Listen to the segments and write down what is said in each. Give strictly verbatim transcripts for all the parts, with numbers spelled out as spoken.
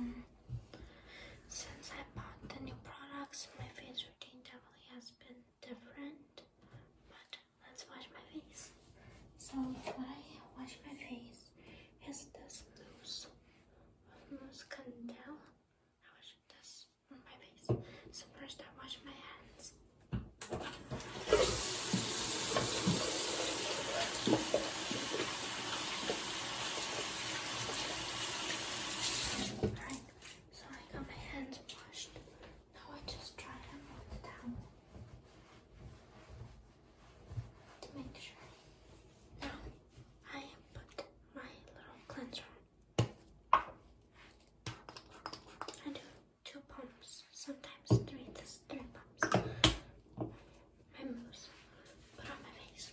since I bought the new products, my face routine definitely has been different. But let's wash my face. So what I wash my face is this mousse, mousse Candel. I wash this on my face. So first I wash my hands. Alright, so I got my hands washed. Now I just dry them with the towel to make sure. Now I put my little cleanser on. I do two pumps, sometimes three, this three pumps. My mousse, put on my face.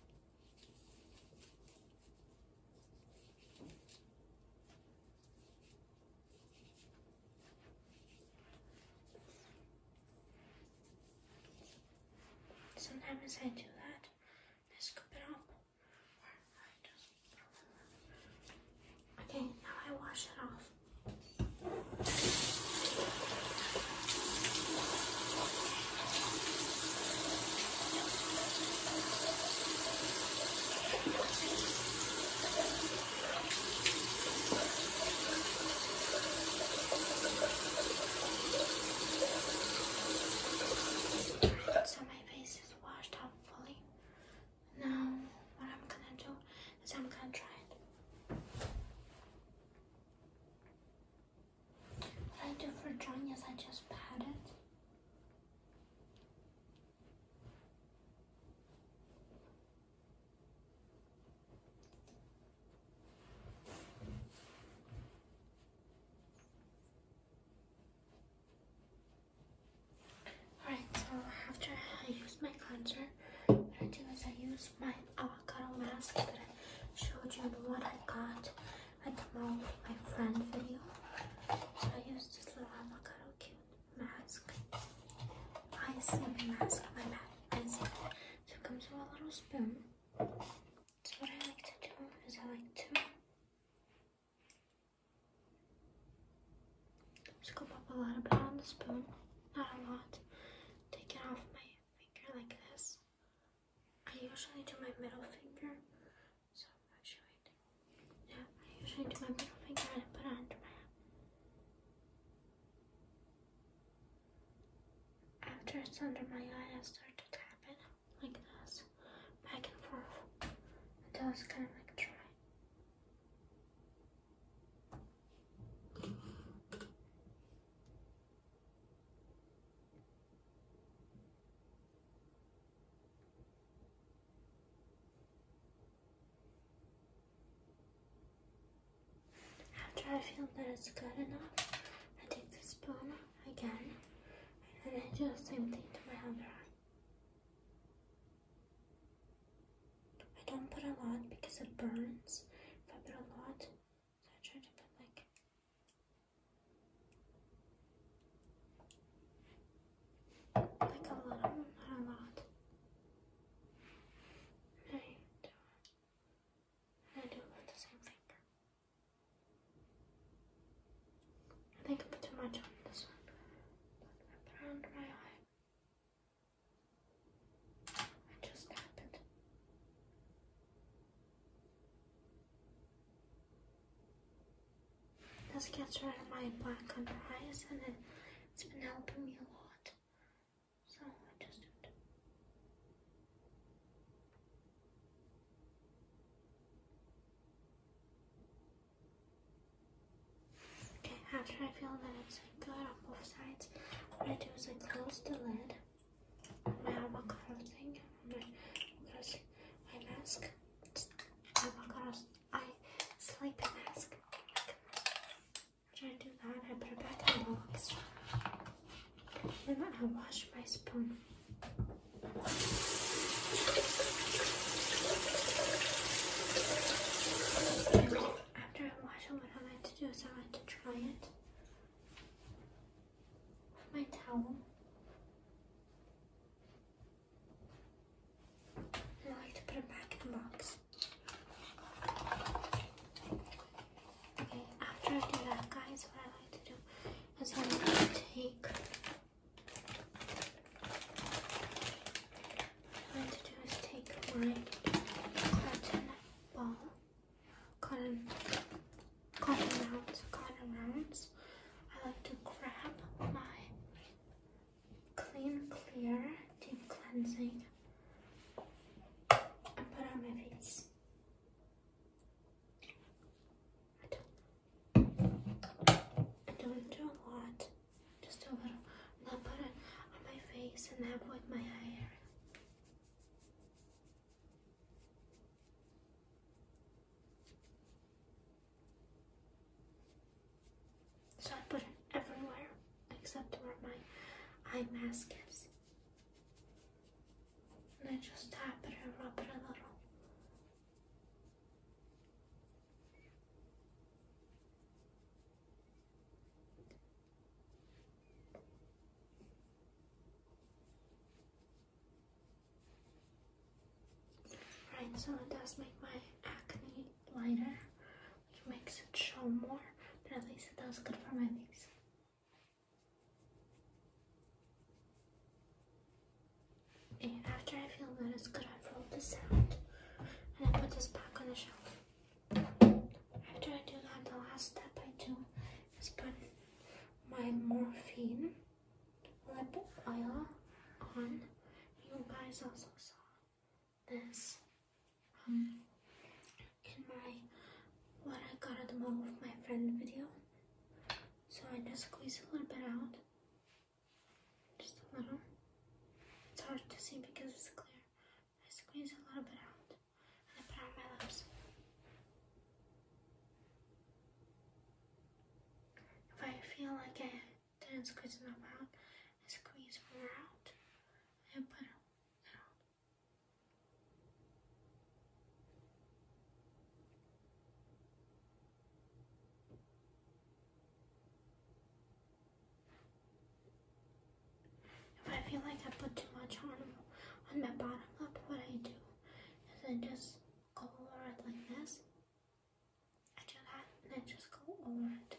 Sometimes I do that, I scoop it up, or I just okay, now I wash it off. So my face is washed off fully. Now what I'm gonna do is I'm gonna dry it. What I do for drying is I just pat it. Alright, so after I use my cleanser, what I do is I use my avocado mask that I showed you the one I got at the mall with my friend video. So I use this little avocado cute mask. Icing mask, my bad. Icing. So it comes with a little spoon. So what I like to do is I like to scoop up a little bit on the spoon, not a lot. Take it off my finger like this. I usually do my middle finger. So I'm showing it. Yeah, I usually do my middle finger and I put it under my hand. After it's under my eye, I start to tap it like this, back and forth, until it's kind of like dry. After I feel that it's good enough, I take the spoon again and I do the same thing to my other eye. I don't put a lot because it burns if I put a lot, so I try to put like like a little, not a lot. I do it. And I do it with the same finger. I think I put too much on this one. I put it under my eye. I just tap it. This gets rid of my black under eyes and it, it's been helping me a lot. So I just do it. Okay, after I feel that it's like good on both sides, what I do is I close the lid on my avocado thing, on my avocado eye mask, avocado eye sleeping mask. After I do that, I put it back in the box. Then I wash my spoon. After I wash it, what I like to do is I like to dry it with my towel. And I like to put it back in the box. Okay, after I do that, guys, what I like to my cotton ball, cotton, cotton rounds, cotton rounds. I like to grab my Clean Clear Deep Cleansing and put it on my face. I don't, I don't do a lot, just a little. And I put it on my face and I avoid my hair. So I put it everywhere except where my eye mask is. And I just tap it and rub it a little. Right, so it does make my acne lighter, which makes it show more, but at least it does good for my face. Okay, after I feel that it's good, I roll this out and I put this back on the shelf. After I do that, the last step I do is put my Morphine lip oil on. You guys also saw this um, in my what I got at the mall with my friend video. So I just squeeze a little bit out, just a little. It's hard to see because it's clear. I squeeze a little bit out and I put it on my lips. If I feel like I didn't squeeze enough out, I squeeze more out and put it out. If I feel like I put too much on on my bottom lip, what I do is I just go over it like this. I do that and I just go over it.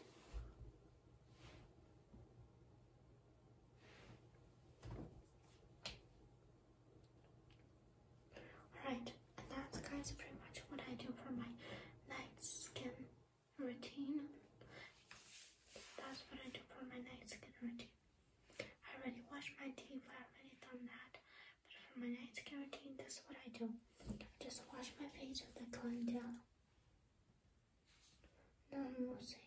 Alright, and that's guys pretty much what I do for my night skin routine. That's what I do for my night skin routine. I already washed my teeth, I already done that. But for my night skin routine, this is what I do. I just wash my face with the Glendale. Now I'm using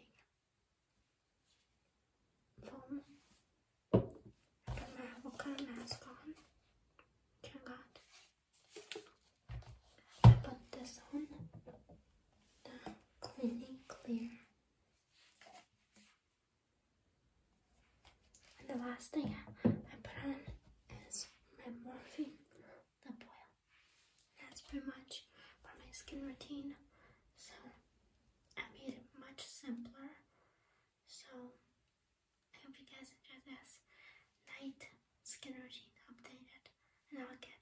foam. Put my avocado mask on. Check out. I put this on. The Clean Clear. And the last thing I put on is my Morphine lip oil. That's pretty much for my skin routine. So I made it much simpler. So I hope you guys enjoy this night skin routine updated. And I'll get